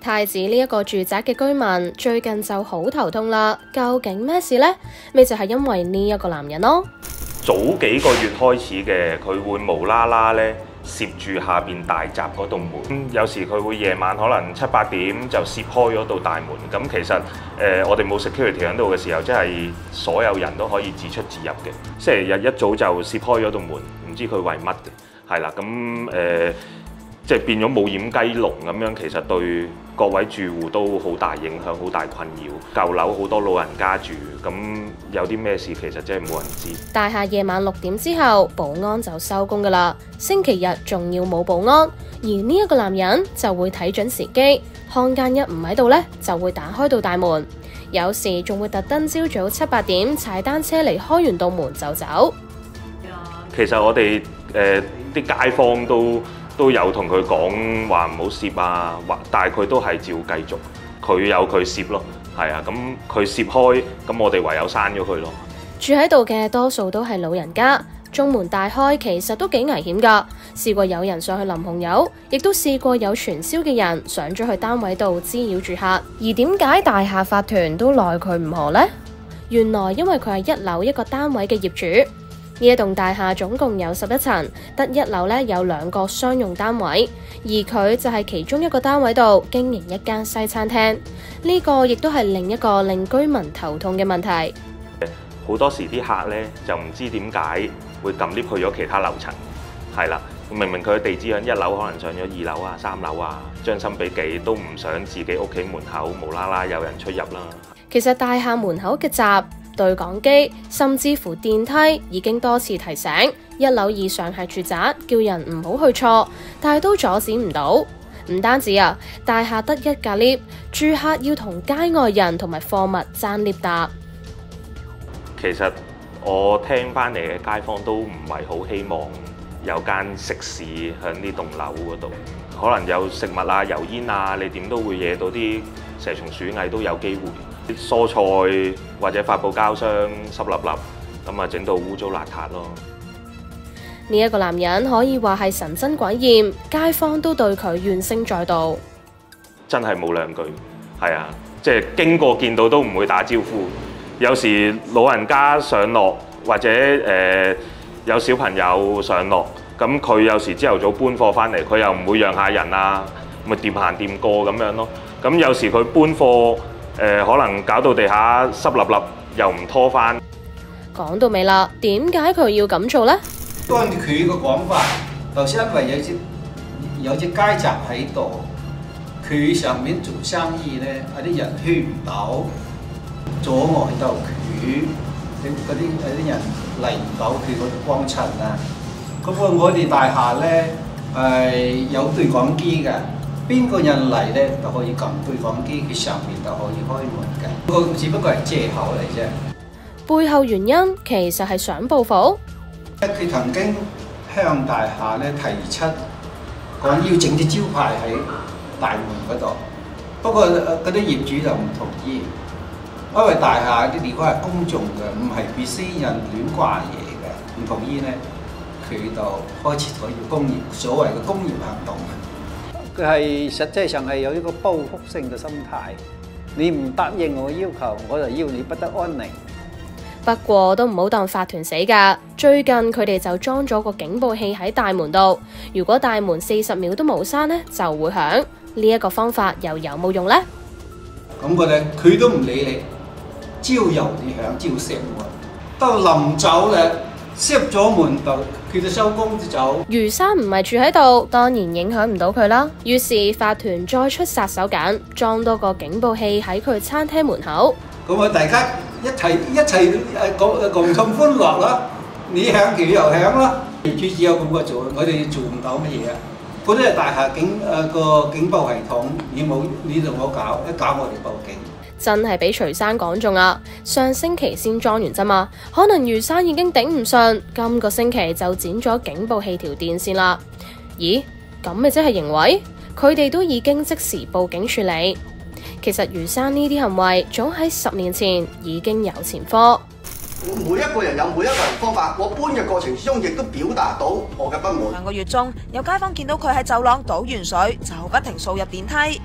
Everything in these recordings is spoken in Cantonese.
太子呢一個住宅嘅居民最近就好頭痛啦，究竟咩事呢？咪就係因為呢一個男人咯。 早幾個月開始嘅，佢會無啦啦咧攝住下邊大閘嗰道門，有時佢會夜晚可能7、8點就攝開咗道大門。咁其實我哋冇 security 喺度嘅時候，即係所有人都可以自出自入嘅。星期日一早就攝開咗道門，唔知佢為乜嘅，係啦。咁即係變咗冇掩雞籠咁樣，其實對各位住戶都好大影響，好大困擾。舊樓好多老人家住，咁有啲咩事其實真係冇人知。 大廈夜晚6點之後，保安就收工㗎啦。星期日仲要冇保安，而呢一個男人就會睇準時機，看更一唔喺度呢，就會打開道大門。有時仲會特登朝早7、8點踩單車嚟開完道門就走。 其實我哋啲街坊都有同佢講話唔好攝啊，但係佢都係照繼續，佢有佢攝咯，係啊，咁佢攝開，咁我哋唯有閂咗佢咯。 住喺度嘅多數都係老人家，中門大開其實都幾危險㗎。試過有人上去淋紅油，亦都試過有傳銷嘅人上咗去單位度滋擾住客。而點解大廈法團都奈佢唔何呢？原來因為佢係1樓一個單位嘅業主。呢一棟大廈總共有11層，得1樓咧有2個商用單位，而佢就係其中一個單位度經營一間西餐廳。呢個亦都係另一個令居民頭痛嘅問題。 好多時啲客咧就唔知點解會撳 lift 去咗其他樓層，係啦，明明佢嘅地址喺1樓，可能上咗2樓啊、3樓啊，將心比己都唔想自己屋企門口無啦啦有人出入啦。其實大廈門口嘅閘、對講機甚至乎電梯已經多次提醒1樓以上係住宅，叫人唔好去錯，但係都阻止唔到。唔單止啊，大廈得1架 lift， 住客要同街外人同埋貨物爭 lift 搭。 其實我聽翻嚟嘅街坊都唔係好希望有間食肆喺呢棟樓嗰度，可能有食物啊、油煙啊，你點都會惹到啲蛇蟲鼠蟻都有機會。蔬菜或者發泡膠箱濕立立，咁啊整到污糟邋遢咯。 呢一個男人可以話係神憎鬼厭，街坊都對佢怨聲載道。 真係冇兩句，係啊，即係經過見到都唔會打招呼。有時老人家上落或者有小朋友上落，咁佢有時朝頭早搬貨翻嚟，佢又唔會讓下人啊，咪掂行掂過咁樣咯。咁有時佢搬貨可能搞到地下濕立立，又唔拖翻。 講到尾啦，點解佢要咁做呢？ 按佢個講法，就是因為有隻街閘喺度，佢上面做生意咧，啲人去唔到，阻礙到佢，嗰啲人嚟唔到佢嗰啲光塵啊。咁我哋大廈咧有對講機嘅。邊個人嚟咧就可以撳對講機，佢上面就可以開門嘅。個只不過係藉口嚟啫。 背後原因其實係想報復。 佢曾經向大廈咧提出講要整啲招牌喺大門嗰度，不過嗰啲業主就唔同意，因為大廈啲地方係公眾嘅，唔係俾私人亂掛嘢嘅，唔同意咧，佢就開始咗所謂嘅工業行動。 佢係實際上係有一個報復性嘅心態，你唔答應我要求，我就要你不得安寧。 不過都唔好當法團死㗎，最近佢哋就裝咗個警報器喺大門度，如果大門40秒都冇閂呢，就會響。呢一個方法又有冇用呢？ 咁佢都唔理你，朝由你響，朝成門，到臨走咧，閂咗門度。佢就收工就走。余生唔係住喺度，當然影響唔到佢啦。於是法團再出殺手鐧，裝多個警報器喺佢餐廳門口。 咁啊，大家一齊共同歡樂啦！你響佢又響啦。業主只有咁個做，我哋做唔到乜嘢啊！嗰啲係大廈個警報系統，你同我搞，一搞我哋報警。 真係俾徐生講中啦！上星期先裝完啫嘛，可能余生已經頂唔順，今個星期就剪咗警報器條電線啦。咦？咁咪即係認為佢哋都已經即時報警處理。其實余生呢啲行為早喺10年前已經有前科。 每一個人有每一個人方法，我搬嘅過程之中亦都表達到我嘅不滿。 2個月中，有街坊見到佢喺走廊倒完水，就不停掃入電梯。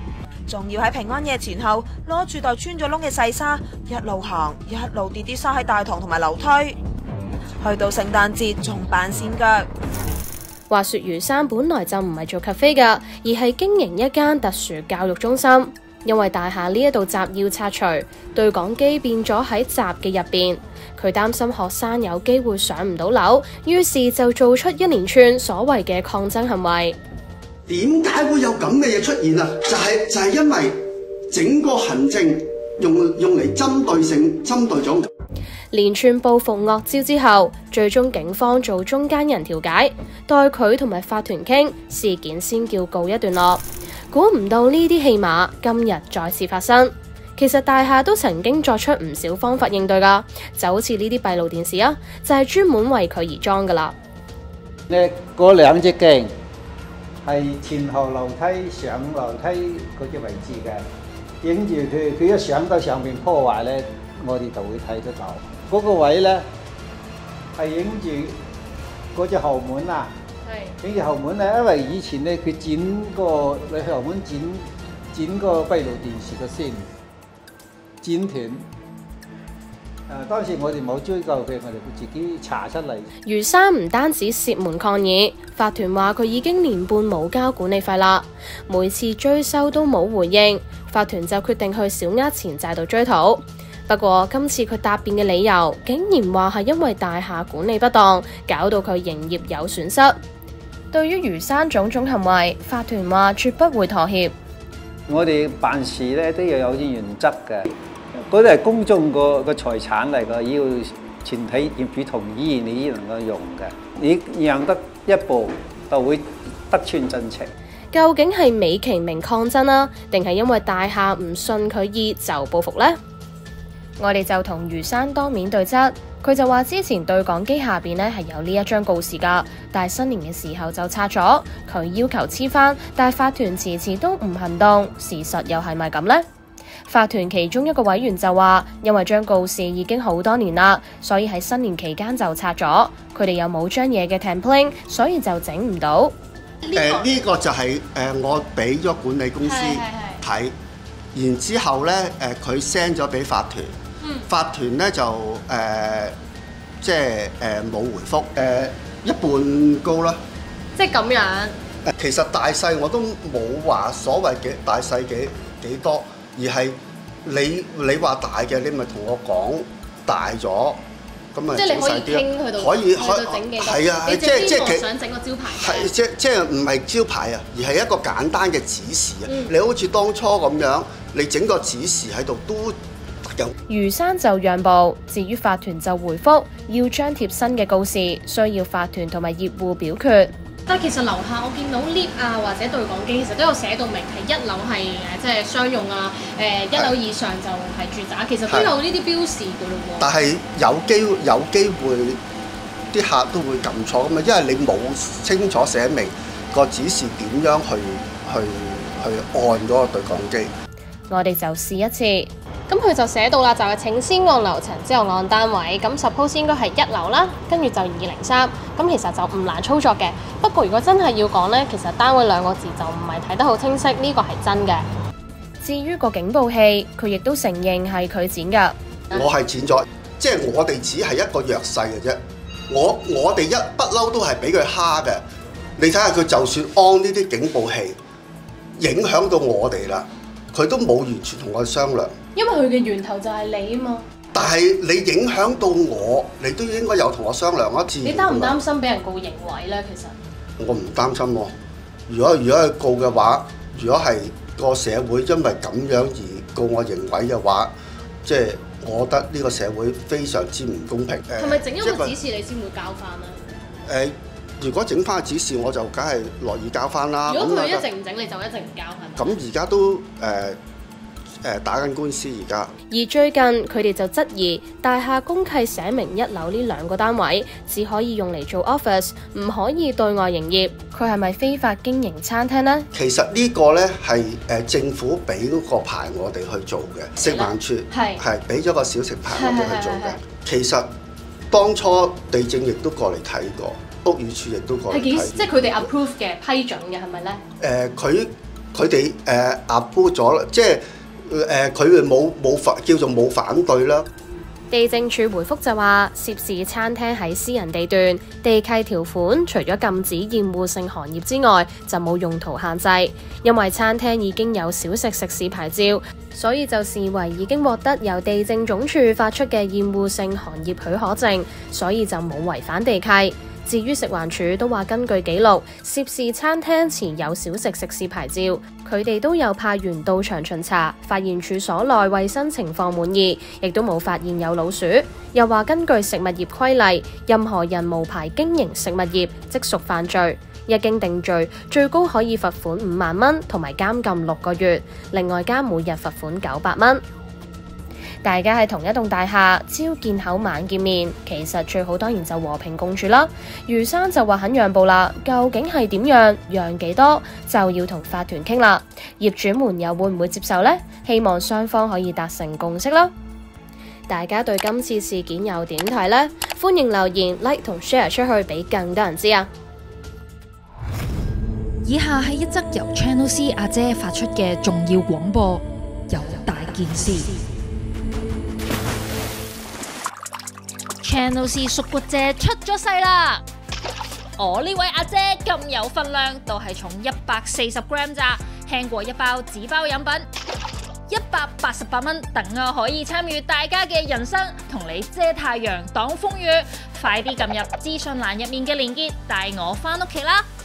仲要喺平安夜前後攞住袋穿咗窿嘅細沙，一路行一路跌啲沙喺大堂同埋樓梯。去到聖誕節仲扮跣腳。 話說余生本來就唔係做 cafe 㗎，而係經營一間特殊教育中心。因為大廈呢一度閘要拆除，對講機變咗喺閘嘅入邊，佢擔心學生有機會上唔到樓，於是就做出一連串所謂嘅抗爭行為。 點解會有咁嘅嘢出現啊？就係因為整個行政用嚟針對性針對咗。 連串報復惡招之後，最終警方做中間人調解，代佢同埋法團傾，事件先叫告一段落。估唔到呢啲戲碼今日再次發生。其實大廈都曾經作出唔少方法應對㗎，就好似呢啲閉路電視啊，就係專門為佢而裝㗎啦。 呢嗰兩隻鏡係前後樓梯上樓梯嗰隻位置嘅，影住佢一上到上面破壞咧，我哋就會睇得到。嗰個位咧係影住嗰隻後門啊，影住後門咧，因為以前咧佢剪個你後門剪個閉路電視嘅線剪斷。當時我哋冇追究佢，我哋會自己查出嚟。 余生唔單止涉門抗議，法團話佢已經年半冇交管理費啦，每次追收都冇回應，法團就決定去小額錢債度追討。不過今次佢答辯嘅理由，竟然話係因為大廈管理不當，搞到佢營業有損失。對於余生種種行為，法團話絕不會妥協。 我哋辦事咧都要有啲原則嘅，嗰啲係公眾個財產嚟嘅，要全體業主同意你能夠用嘅。你讓得一步，就會得寸進尺。 究竟係美其名抗爭啦，定係因為大廈唔信佢意就報復呢？我哋就同余生當面對質，佢就話之前對講機下邊咧係有呢一張告示噶，但係新年嘅時候就拆咗，佢要求黐翻，但係法團遲遲都唔行動，事實又係咪咁呢？法團其中一個委員就話，因為張告示已經好多年啦，所以喺新年期間就拆咗，佢哋又冇張嘢嘅 template， 所以就整唔到。 呢個就係我俾咗管理公司睇，然之後咧佢 send 咗俾法團。法團咧就即係冇回覆，一半高啦。 即係咁樣。 其實大細我都冇話所謂嘅大細幾多，而係你話大嘅，你咪同我講大咗，咁咪整細啲。可以整幾多？係啊，即係想整個招牌。 係即係唔係招牌啊，而係一個簡單嘅指示啊。你好似當初咁樣，你整個指示喺度都。 余生就讓步，至於法團就回覆要張貼新嘅告示，需要法團同埋業戶表決。 但係其實樓下我見到 lift 啊或者對講機，其實都有寫到明係一樓係即係商用啊，一樓以上就係住宅，其實都有呢啲標示㗎咯喎。 但係有機會啲客都會撳錯㗎嘛，因為你冇清楚寫明個指示點樣去按嗰個對講機。 我哋就試一次。 咁佢就寫到啦，就係請先按樓層之後按單位，咁 suppose 應該係一樓啦，跟住就203，咁其實就唔難操作嘅。不過如果真係要講呢，其實單位2個字就唔係睇得好清晰，呢個係真嘅。 至於個警報器，佢亦都承認係佢剪㗎。 我係剪咗，即係我哋只係一個弱勢嘅啫。我哋一不嬲都係俾佢蝦嘅。你睇下佢就算安呢啲警報器，影響到我哋啦，佢都冇完全同我哋商量。 因為佢嘅源頭就係你啊嘛。 但係你影響到我，你都應該有同我商量一次。 你擔唔擔心俾人告刑毀咧？其實我唔擔心喎。如果係告嘅話，如果係個社會因為咁樣而告我刑毀嘅話，即係我覺得呢個社會非常之唔公平。 係咪整一個指示你先會交翻咧？ 如果整翻個指示，我就梗係樂意交翻啦。 如果佢一直唔整，你就一直唔交翻。 咁而家都打緊官司而家。 而最近佢哋就質疑大廈公契寫明1樓呢2個單位只可以用嚟做 office， 唔可以對外營業。佢係咪非法經營餐廳呢？ 其實呢個呢係政府俾嗰個牌我哋去做嘅，食環署係俾咗個小食牌我哋去做嘅。其實當初地政亦都過嚟睇過，屋宇署亦都過嚟睇過。 即係佢哋 approve 嘅批准嘅係咪呢？ 佢哋approve咗啦，即係佢哋叫做冇反對啦。 地政處回覆就話，涉事餐廳喺私人地段，地契條款除咗禁止厭惡性行業之外，就冇用途限制。因為餐廳已經有小食食肆牌照，所以就視為已經獲得由地政總署發出嘅厭惡性行業許可證，所以就冇違反地契。至於食環署都話，根據記錄，涉事餐廳持有小食食肆牌照，佢哋都有派員到場巡查，發現處所內衛生情況滿意，亦都冇發現有老鼠。又話根據食物業規例，任何人無牌經營食物業即屬犯罪，一經定罪，最高可以罰款5萬蚊同埋監禁6個月，另外加每日罰款900蚊。大家喺同一棟大廈，朝見口晚見面，其實最好當然就和平共處啦。余生就話肯讓步啦，究竟係點讓幾多，就要同法團傾啦。業主們又會唔會接受呢？希望雙方可以達成共識啦。大家對今次事件又點睇呢？歡迎留言 like 同 share 出去俾更多人知啊！ 以下係一則由 Channel C 阿姐發出嘅重要廣播，有大件事。Channel C 屬骨姐出咗世啦！我呢位阿姐咁有份量，都係重140g咋，輕過一包紙包飲品。188蚊，等我可以參與大家嘅人生，同你遮太陽擋風雨。快啲撳入資訊欄入面嘅鏈接，帶我返屋企啦！